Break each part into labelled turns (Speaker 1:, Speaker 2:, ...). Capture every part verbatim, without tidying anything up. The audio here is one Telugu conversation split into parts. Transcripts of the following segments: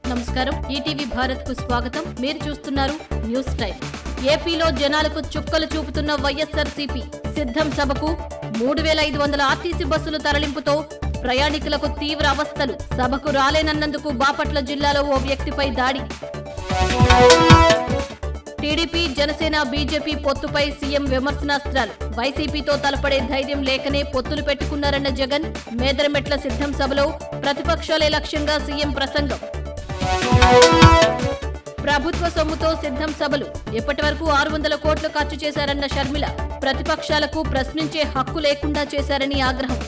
Speaker 1: నమస్కారం ఈటీవీ భారత్ కు స్వాగతం మీరు చూస్తున్నారు న్యూస్ టైం ఏపీలో జనాలకు చుక్కలు చూపుతున్న వైఎస్ఆర్సీపీ సిద్ధం సభకు మూడు వేల ఐదు వందల ఆర్టీసీ బస్సుల తరలింపుతో ప్రయాణికులకు తీవ్ర అవస్థలు సభకు రాలేనన్నందుకు బాపట్ల జిల్లాలో ఓ వ్యక్తిపై దాడి టీడీపీ జనసేన బీజేపీ పొత్తుపై సీఎం విమర్శనాస్త్రాలు వైసీపీతో తలపడే ధైర్యం లేకనే పొత్తులు పెట్టుకున్నారన్న జగన్ మేదరమెట్ల సిద్ధం సభలో ప్రతిపక్షాలే లక్ష్యంగా సీఎం ప్రసంగం ప్రభుత్వ సొమ్ముతో సిద్ధం సభలు ఇప్పటి వరకు ఆరు వందల కోట్లు ఖర్చు చేశారన్న షర్మిల ప్రతిపక్షాలకు ప్రశ్నించే హక్కు లేకుండా చేశారని ఆగ్రహం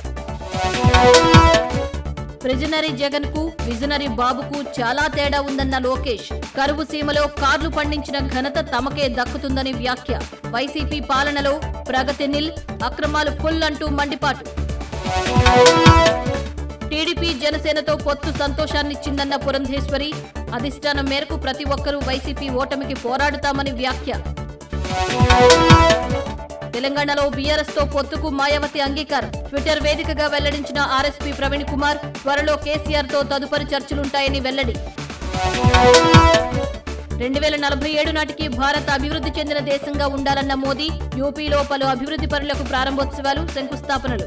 Speaker 1: ప్రిజనరీ జగన్ కు విజనరీ బాబుకు చాలా తేడా ఉందన్న లోకేష్ కరువు సీమలో కార్లు పండించిన ఘనత తమకే దక్కుతుందని వ్యాఖ్య వైసీపీ పాలనలో ప్రగతి నిల్ అక్రమాలు ఫుల్ అంటూ మండిపాటు టీడీపీ జనసేనతో పొత్తు సంతోషాన్నిచ్చిందన్న పురంధేశ్వరి అధిష్టానం మేరకు ప్రతి ఒక్కరూ వైసీపీ ఓటమికి పోరాడుతామని వ్యాఖ్య తెలంగాణలో బీఆర్ఎస్ తో పొత్తుకు మాయావతి అంగీకారం ట్విట్టర్ వేదికగా వెల్లడించిన ఆర్ఎస్పీ ప్రవీణ్ కుమార్ త్వరలో కేసీఆర్ తో తదుపరి చర్చలుంటాయని వెల్లడి రెండు వేల నలభై ఏడు నాటికి భారత్ అభివృద్ధి చెందిన దేశంగా ఉండాలన్న మోదీ యూపీలో పలు అభివృద్ధి పనులకు ప్రారంభోత్సవాలు శంకుస్థాపనలు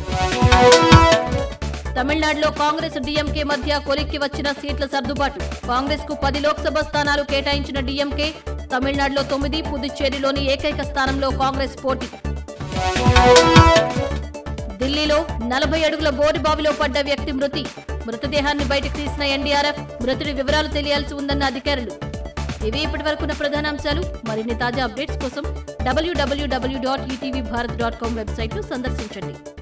Speaker 1: తమిళనాడులో కాంగ్రెస్ డీఎంకే మధ్య కొలిక్కి వచ్చిన సీట్ల సర్దుబాటు కాంగ్రెస్ కు పది లోక్సభ స్థానాలు కేటాయించిన డీఎంకే తమిళనాడులో తొమ్మిది పుదుచ్చేరిలోని ఏకైక స్థానంలో కాంగ్రెస్ పోటీ ఢిల్లీలో నలభై అడుగుల బోరు బావిలో పడ్డ వ్యక్తి మృతి మృతదేహాన్ని బయటకు తీసిన ఎన్డీఆర్ఎఫ్ మృతుడి వివరాలు తెలియాల్సి ఉందన్న అధికారులు ఇవి ఇప్పటి వరకున్న ప్రధానాంశాలు మరిన్ని తాజా అప్డేట్స్ కోసం W W W dot ETV Bharat dot com website ను సందర్శించండి.